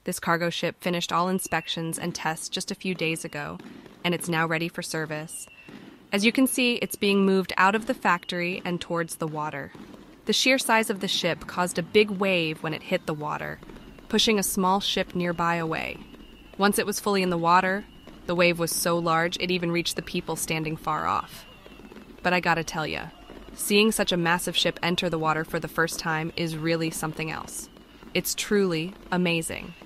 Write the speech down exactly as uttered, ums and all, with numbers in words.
This cargo ship finished all inspections and tests just a few days ago, and it's now ready for service. As you can see, it's being moved out of the factory and towards the water. The sheer size of the ship caused a big wave when it hit the water, pushing a small ship nearby away. Once it was fully in the water, the wave was so large it even reached the people standing far off. But I gotta tell ya, seeing such a massive ship enter the water for the first time is really something else. It's truly amazing.